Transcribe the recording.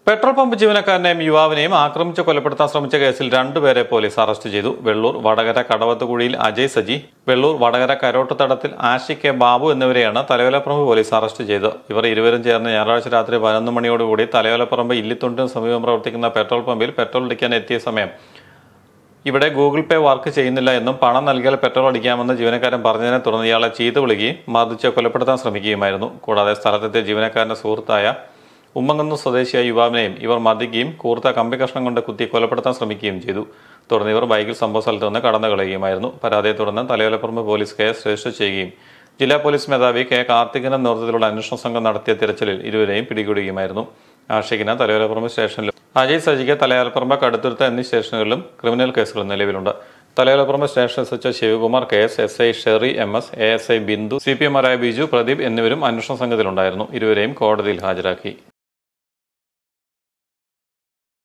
Petrol pump ജീവനക്കാരനെയും യുവാവിനെയും ആക്രമിച്ച് കൊലപ്പെടുത്താൻ ശ്രമിച്ച കേസിൽ രണ്ടുപേരെ പോലീസ് അറസ്റ്റ് ചെയ്തു. വെള്ളൂർ വടകര കടവത്തുകുഴിയിൽ അജയ് സജി, വെള്ളൂർ വടകര കരോട്ടുതടത്തിൽ ആഷിക് കെ ബാബു എന്നിവരെയാണ് തലയോലപ്പറമ്പ് പോലീസ് അറസ്റ്റ് ചെയ്തത്. ഇവർ ഇരുവരും ചേർന്ന് ഞായറാഴ്ച രാത്രി 11 മണിയോടുകൂടി തലയോലപ്പറമ്പ് ഇല്ലിത്തുണ്ടിന് സമീപം പ്രവർത്തിക്കുന്ന പെട്രോൾ പമ്പിൽ പെട്രോൾ അടിക്കാൻ എത്തിയ സമയം ഇവിടെ ഗൂഗിൾ പേ വർക്ക് ചെയ്യുന്നില്ല എന്നും പണം നൽകിയാൽ പെട്രോൾ അടിക്കാമെന്ന് ജീവനക്കാരൻ പറഞ്ഞതിനെ തുടർന്ന് ഇയാളെ ചീത്ത വിളിക്കുകയും മർദ്ദിച്ച് കൊലപ്പെടുത്താൻ ശ്രമിക്കുകയുമായിരുന്നു. കൂടാതെ സ്ഥലത്തെത്തിയ ജീവനക്കാരന്റെ സുഹൃത്തായ ഉമ്മങ്ങുന്നു സ്വദേശിയായ യുവാവിനെയും ഇവർ മർദ്ദിക്കുകയും കൂർത്ത കമ്പി കഷ്ണം കൊണ്ട് കുത്തി കൊലപ്പെടുത്താൻ ശ്രമിക്കുകയും ചെയ്തു. തുടർന്ന് ഇവർ ബൈക്കിൽ സംഭവ സ്ഥലത്ത് നിന്ന് കടന്നു കളയുകയുമായിരുന്നു. പരാതിയെ തുടർന്ന് തലയോലപ്പറമ്പ് പോലീസ് കേസ് രജിസ്റ്റർ ചെയ്യുകയും ജില്ലാ പോലീസ് മേധാവി കെ കാർത്തികന്റെ നേതൃത്വത്തിലുള്ള അന്വേഷണ സംഘം നടത്തിയ തിരച്ചിലിൽ ഇരുവരെയും പിടികൂടുകയുമായിരുന്നു. ആഷിഖിന് തലയോലപ്പറമ്പ് സ്റ്റേഷനിലും അജയ് സജിക്ക് തലയോലപ്പറമ്പ് കടുത്തുരുത്ത് എന്നീ സ്റ്റേഷനുകളിലും ക്രിമിനൽ കേസുകൾ നിലവിലുണ്ട്. Thalayolaparambu station SH Sivakumar KS, SI Sheri MS, ASI Bindu, CPMമാരായ ബിജു, പ്രദീപ് എന്നിവരും അന്വേഷണ സംഘത്തിലുണ്ടായിരുന്നു. ഇരുവരെയും കോടതിയിൽ ഹാജരാക്കി.